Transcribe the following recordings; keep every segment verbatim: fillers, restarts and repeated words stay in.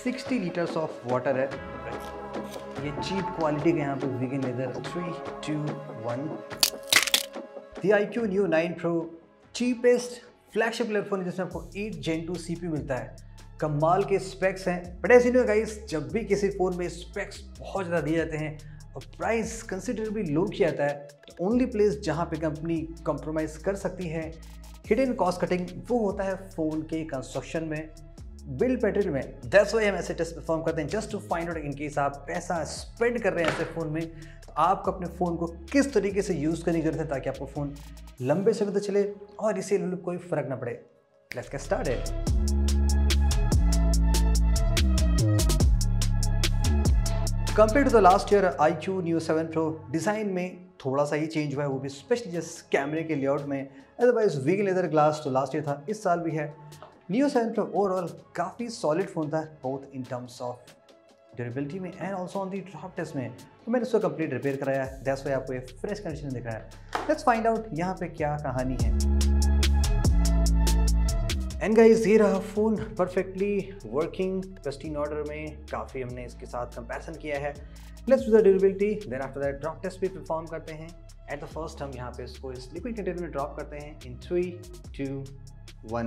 Sixty litres of water है। ये cheap quality का यहाँ पे vegan leather. Three two one. The iQOO new nine pro cheapest flagship telephone है जिसमें आपको एट जेन टू सीपीयू मिलता है। कमाल के स्पेक्स हैं। बट ऐसे नहीं गाइस, जब भी किसी फ़ोन में स्पेक्स बहुत ज़्यादा दिए जाते हैं और प्राइस कंसिडरेबली लो किया जाता है, तो ओनली प्लेस जहाँ पे कंपनी कॉम्प्रोमाइज़ कर सकती है हिडन कॉस्ट कटिंग, वो होता है फ़ोन के कंस्ट्रक्शन में, बिल्ड पैटर्न में। दैट्स व्हाई हम ऐसे टेस्ट परफॉर्म करते हैं just to find out in case आप पैसा स्पेंड कर रहे हैं ऐसे फ़ोन में, तो आपको अपने फ़ोन को किस तरीके से यूज़ करने की जरूरत है ताकि आपको फ़ोन लंबे समय तक चले और इसे कोई फ़र्क ना पड़े। Let's get started. Compare to the last year, iQOO new seven pro design में थोड़ा सा ही चेंज हुआ है, वो भी स्पेशली जस्ट कैमरे के लेआउट में। अदरवाइज वीगन लेदर ग्लास तो लास्ट ईयर था, इस साल भी है। न्यू सेवन प्रो ओवरऑल काफ़ी सॉलिड फ़ोन था, both in terms of durability में and also on the drop test में। तो मैंने उसको कंप्लीट रिपेयर कराया है, दैट्स व्हाई आपको ये फ्रेश कंडीशन में दिख रहा है। लेट्स फाइंड आउट यहाँ पे क्या कहानी है। एंड गाइस, ये रहा phone perfectly working pristine order में। काफ़ी हमने इसके साथ कंपैरिजन किया है। Let's do the durability, then after that drop test भी परफॉर्म करते हैं। एट द फर्स्ट हम यहाँ पे इसको इस लिक्विड कंटेनर में ड्रॉप करते हैं in three two one.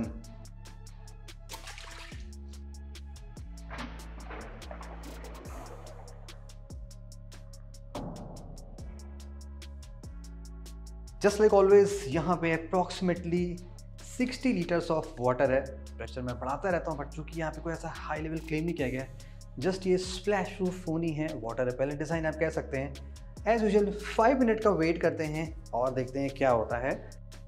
Just like always यहाँ पे approximately sixty litres of water है। प्रेशर मैं बढ़ाता रहता हूँ, बट चूंकि यहाँ पे कोई ऐसा हाई लेवल क्लेम नहीं किया गया है, जस्ट ये स्प्लैश प्रूफ फ़ोन ही है, वाटर रिपेलेंट डिज़ाइन आप कह सकते हैं। एज यूजुअल फाइव मिनट का वेट करते हैं और देखते हैं क्या होता है।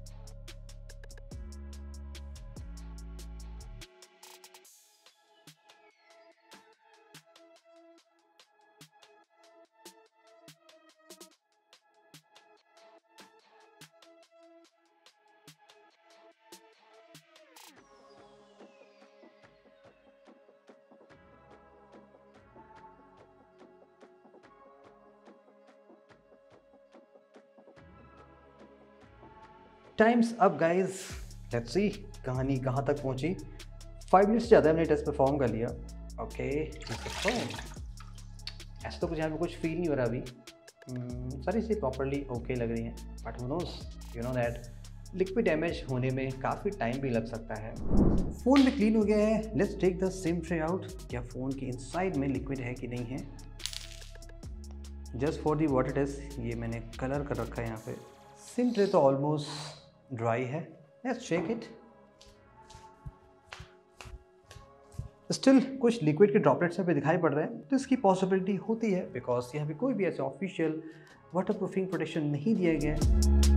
Times up guys, let's see कहानी कहाँ तक पहुँची। फाइव मिनट्स से ज़्यादा हमने टेस्ट परफॉर्म कर लिया। ओके, ऐसा तो कुछ यहाँ पे कुछ फील नहीं हो रहा अभी। hmm, सारी चीज़ें प्रॉपरली ओके लग रही हैं, but who knows, you know that liquid damage होने में काफ़ी टाइम भी लग सकता है। फ़ोन भी क्लीन हो गया है। Let's take the sim tray out. क्या फ़ोन के इनसाइड में लिक्विड है कि नहीं है। Just for the water test ये मैंने कलर कर रखा है यहाँ पे। सिम ट्रे तो ऑलमोस्ट ड्राई है। Let's check it. स्टिल कुछ लिक्विड के ड्रॉपलेट्स यहाँ पे दिखाई पड़ रहे हैं, तो इसकी पॉसिबिलिटी होती है बिकॉज यहाँ पे कोई भी ऐसे ऑफिशियल वाटर प्रूफिंग प्रोटेक्शन नहीं दिया गया है।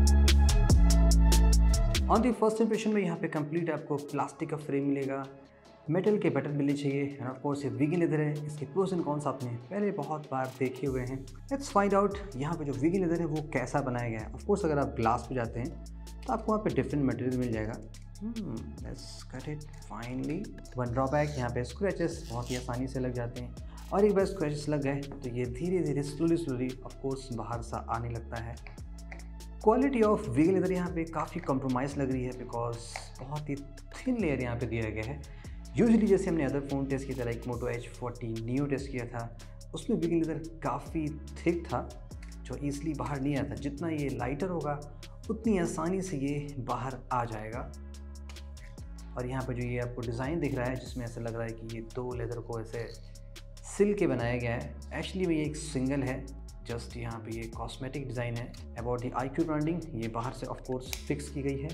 ऑन दी फर्स्ट इंप्रेशन में यहाँ पे कंप्लीट आपको प्लास्टिक का फ्रेम मिलेगा, मेटल के बटन मिलने चाहिए एंड ऑफ कोर्स ये वीगन लेदर है। इसके प्रोस एंड कॉन्स आपने पहले बहुत बार देखे हुए हैं। लेट्स फाइंड आउट यहाँ पे जो वीगन लेदर है वो कैसा बनाया गया है। ऑफ कोर्स अगर आप ग्लास पे जाते हैं तो आपको वहाँ पे डिफरेंट मटेरियल मिल जाएगा। Let's cut it finally. One drawback, यहाँ पे स्क्रैचेस बहुत ही आसानी से लग जाते हैं और एक बार स्क्रैचेस लग गए तो ये धीरे धीरे स्लोली स्लोली ऑफ कोर्स बाहर सा आने लगता है। क्वालिटी ऑफ वीगन लेदर यहाँ पे काफ़ी कॉम्प्रोमाइज़ लग रही है बिकॉज बहुत ही थिन लेयर यहाँ पे दिया गया है। यूजुअली जैसे हमने अदर फ़ोन टेस्ट किया था like Moto edge forty Neo test किया था, उसमें वीगन लेदर काफ़ी थिक था जो ईजिली बाहर नहीं आता। जितना ये लाइटर होगा उतनी आसानी से ये बाहर आ जाएगा। और यहाँ पे जो ये आपको डिज़ाइन दिख रहा है जिसमें ऐसा लग रहा है कि ये दो लेदर को ऐसे सिल के बनाया गया है, एक्चुअली में ये एक सिंगल है। जस्ट यहाँ पे ये कॉस्मेटिक डिज़ाइन है। About the iQOO branding, ये बाहर से ऑफ कोर्स फिक्स की गई है।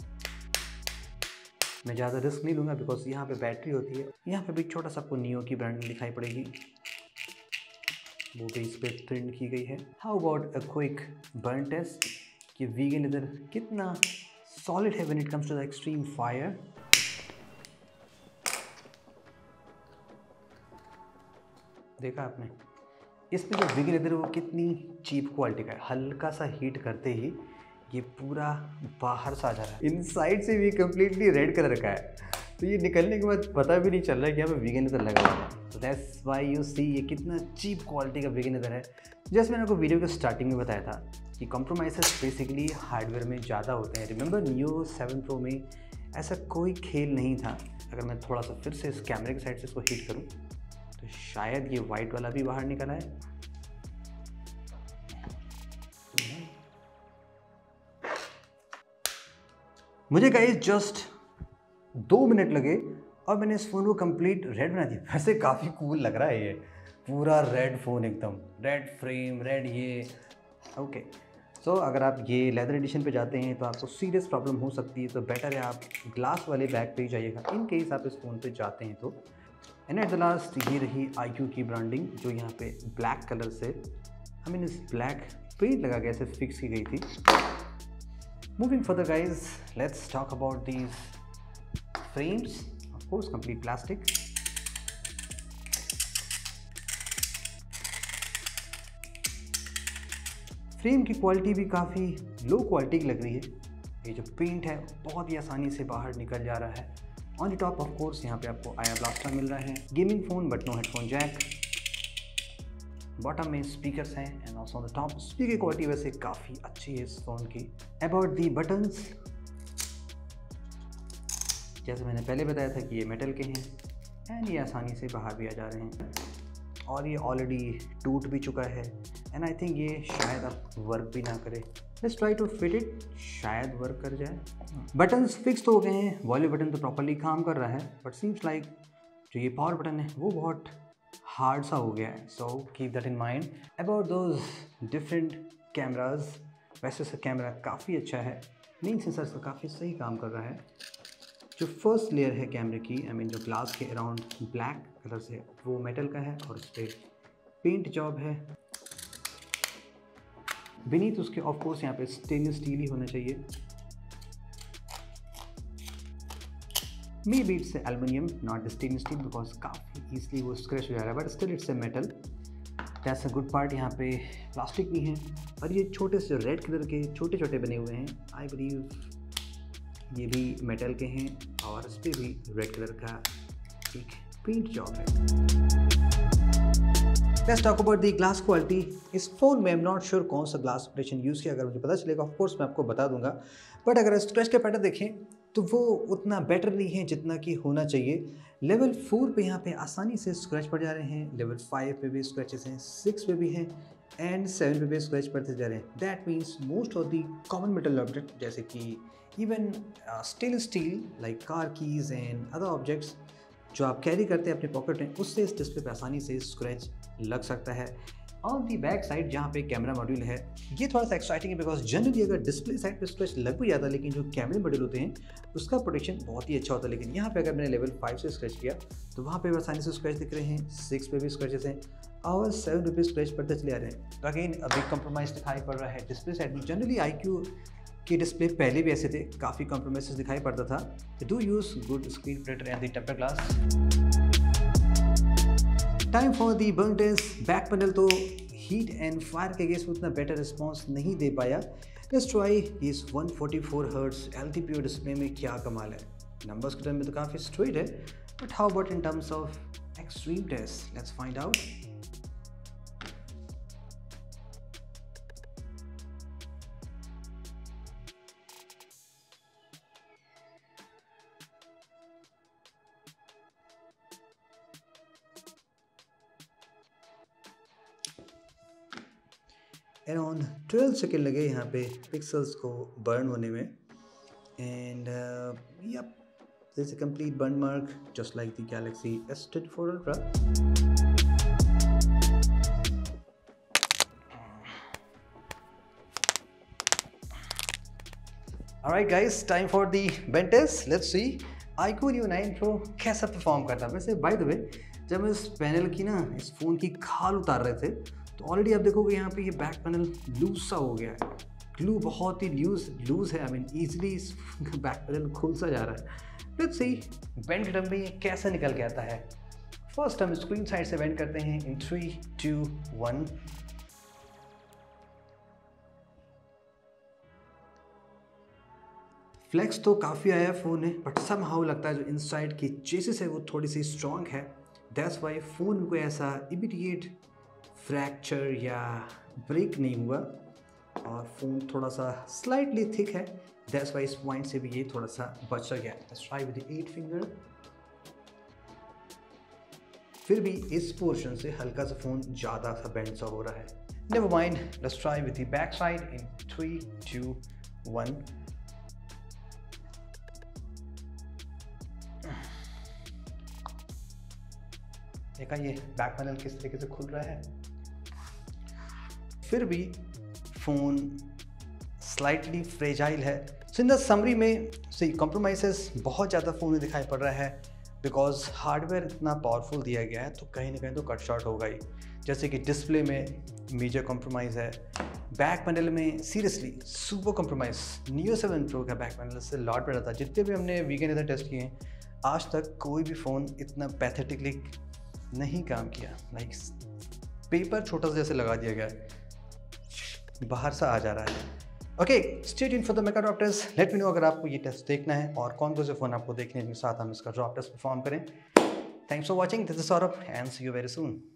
मैं ज़्यादा रिस्क नहीं लूँगा बिकॉज यहाँ पे बैटरी होती है। यहाँ पे भी छोटा सा आपको नियो की ब्रांडिंग दिखाई पड़ेगी, वो भी इस पर प्रिंट की गई है। How about a quick burn test कि वीगन लेदर कितना सॉलिड है when it comes to the extreme fire. देखा आपने, इसमें जो वीगन लेदर है वो कितनी चीप क्वालिटी का है। हल्का सा हीट करते ही ये पूरा बाहर सा आ जा रहा है। इनसाइड से भी कंप्लीटली रेड कलर का है, तो ये निकलने के बाद पता भी नहीं चल रहा है कि यहाँ पे वीगन लेदर लगा हुआ है। तो दैट्स व्हाई यू सी ये कितना चीप क्वालिटी का वीगन लेदर है। जैसे मैंने आपको वीडियो के स्टार्टिंग में बताया था कि कॉम्प्रोमाइज़ेस बेसिकली हार्डवेयर में ज़्यादा होते हैं। रिमेंबर नियो सेवन प्रो में ऐसा कोई खेल नहीं था। अगर मैं थोड़ा सा फिर से इस कैमरे की साइड से इसको हीट करूँ तो शायद ये वाइट वाला भी बाहर निकला है। मुझे गाइस जस्ट दो मिनट लगे और मैंने इस फ़ोन को कंप्लीट रेड बना दिया। वैसे काफ़ी कूल लग रहा है ये पूरा रेड फ़ोन, एकदम रेड फ्रेम, रेड ये। ओके सो so, अगर आप ये लेदर एडिशन पे जाते हैं तो आपको सीरियस प्रॉब्लम हो सकती है, तो बेटर है आप ग्लास वाले बैग पे ही जाइएगा इन केस आप इस फ़ोन पे जाते हैं तो। एंड एट द लास्ट ये रही आई क्यू की ब्रांडिंग, जो यहाँ पे ब्लैक कलर से आई मीन इस ब्लैक पेंट लगा के ऐसे फिक्स की गई थी। Moving further guys, let's talk about these frames, of course complete plastic. Frame की क्वालिटी भी काफ़ी लो क्वालिटी की लग रही है। ये जो पेंट है बहुत ही आसानी से बाहर निकल जा रहा है। On the top of course यहाँ पे आपको आया ब्लास्टर मिल रहा है, gaming phone but no headphone jack. Bottom में स्पीकर्स हैं and also on the top speaker quality वैसे काफ़ी अच्छी है इस फ़ोन की। अबाउट दी बटन्स, जैसे मैंने पहले बताया था कि ये मेटल के हैं एंड ये आसानी से बाहर भी आ जा रहे हैं और ये ऑलरेडी टूट भी चुका है एंड आई थिंक ये शायद अब वर्क भी ना करे। Let's try to fit it, शायद वर्क कर जाए। बटन्स फिक्स तो हो गए हैं, वॉल्यूम बटन तो प्रॉपर्ली काम कर रहा है, बट सीम्स लाइक जो ये पावर बटन है वो बहुत हार्ड सा हो गया है। So keep that in mind. About those different cameras, वैसे से कैमरा काफ़ी अच्छा है, मेन सेंसर का काफ़ी सही काम कर रहा है। जो फर्स्ट लेयर है कैमरे की, आई मीन जो ग्लास के अराउंड ब्लैक कलर से, वो मेटल का है और उस पर पेंट जॉब है। बीनीथ उसके ऑफ कोर्स यहाँ पे स्टेनलेस स्टील ही होना चाहिए, maybe it's aluminium not stainless steel because काफ़ी ईजिली वो स्क्रैच हो जा रहा है, but still it's a metal. That's a good part. यहाँ पे प्लास्टिक भी हैं और ये छोटे से रेड कलर के छोटे छोटे बने हुए हैं, आई बिलीव ये भी मेटल के हैं और इस पर भी रेड कलर का एक पेंट जॉब है। Let's talk about the glass quality. इस फ़ोन में आई एम नॉट श्योर कौन सा ग्लास ऑपरेशन यूज़ किया, अगर मुझे पता चलेगा ऑफ कोर्स मैं आपको बता दूंगा, बट अगर स्क्रैच के पैटर्न देखें तो वो उतना बेटर नहीं है जितना कि होना चाहिए। लेवल फोर पे यहाँ पे आसानी से स्क्रैच पड़ जा रहे हैं, लेवल फाइव पे भी स्क्रैचेस हैं, सिक्स पे भी हैं एंड सेवन पे भी स्क्रैच पड़ते जा रहे हैं। That means most of the common metal object जैसे कि even stainless steel like car keys and other objects जो आप कैरी करते हैं अपने पॉकेट में, उससे इस डिस्प्ले पे आसानी से स्क्रैच लग सकता है। ऑन दी बैक साइड जहाँ पे कैमरा मॉड्यूल है, ये थोड़ा सा एक्साइटिंग है बिकॉज जनरली अगर डिस्प्ले साइड पे स्क्रैच लग भी जाता है, लेकिन जो कैमरे मॉड्यूल होते हैं उसका प्रोटेक्शन बहुत ही अच्छा होता है। लेकिन यहाँ पे अगर मैंने लेवल फाइव से स्क्रैच किया तो वहाँ पे आसानी से स्क्रैच दिख रहे हैं, सिक्स पे भी स्क्रैचेस हैं और सेवन पे भी स्क्रैच पड़ते चले आ रहे हैं। तो अगेन अभी कंप्रोमाइज़ दिखाई पड़ रहा है डिस्प्ले साइड में। जनरली आई क्यू के डिस्प्ले पहले भी ऐसे थे, काफ़ी कॉम्प्रोमाइज़ दिखाई पड़ता था। Do use good screen protector and the temper glass. Time for the burn test. Back panel तो हीट एंड फायर के अगेंस्ट उतना बेटर रिस्पॉन्स नहीं दे पाया। लेट्स ट्राई इस one forty four hertz L T P O display में क्या कमाल है। नंबर्स के टर्म में तो काफ़ी स्ट्रेट है, but how about in terms of extreme test, let's find out. Around twelve second लगे यहाँ पे पिक्सल्स को बर्न होने में and yup this is a complete burn mark just like the Galaxy S twenty four ultra. Alright guys, time for the bench test. Let's see iQOO U nine pro कैसा perform करता है। वैसे by the way जब मैं इस panel की ना इस फ़ोन की खाल उतार रहे थे तो ऑलरेडी आप देखोगे यहाँ पे ये बैक पैनल लूज सा हो गया है, ग्लू बहुत ही लूज लूज है, आई मीन ईजिली इस बैक पैनल खुल सा जा रहा है। लेट्स सी बेंड के टर्म में ये कैसे निकल के आता है। फर्स्ट हम स्क्रीन साइड से बेंड करते हैं in three two one. Flex तो काफ़ी आया फ़ोन में, बट सम हाउ लगता है जो इनसाइड की चेसिस है वो थोड़ी सी स्ट्रॉन्ग है। दैट्स वाई फ़ोन को ऐसा इमीडिएट फ्रैक्चर या ब्रेक नहीं हुआ और फ़ोन थोड़ा सा स्लाइटली थिक है। दैट्स वाई इस पॉइंट से भी ये थोड़ा सा बच गया। Let's try with the eight finger. फिर भी इस पोर्शन से हल्का सा फ़ोन ज़्यादा सा बेंड सा हो रहा है। Never mind, let's try with the back side in three two one. देखा ये बैक पैनल किस तरीके से खुल रहा है। फिर भी फ़ोन स्लाइटली फ्रेजाइल है। सो इन द समरी में सी कॉम्प्रोमाइजेस बहुत ज़्यादा फ़ोन में दिखाई पड़ रहा है, बिकॉज हार्डवेयर इतना पावरफुल दिया गया है तो कहीं ना कहीं तो कट शॉर्ट होगा ही। जैसे कि डिस्प्ले में मेजर कॉम्प्रोमाइज़ है, बैक पैनल में seriously super compromise. Neo seven pro का बैक पैनल से लॉट पड़ा था। जितने भी हमने वीकेंड इधर टेस्ट किए आज तक कोई भी फ़ोन इतना पैथेटिकली नहीं काम किया। लाइक पेपर छोटा सा जैसे लगा दिया गया है, बाहर से आ जा रहा है। Okay, stay tuned for the mega drop test. Let me know अगर आपको ये टेस्ट देखना है और कौन कौन से फ़ोन आपको देखने के साथ हम इसका ड्रॉप टेस्ट परफॉर्म करें। Thanks for watching, this is Saurabh and see you very soon.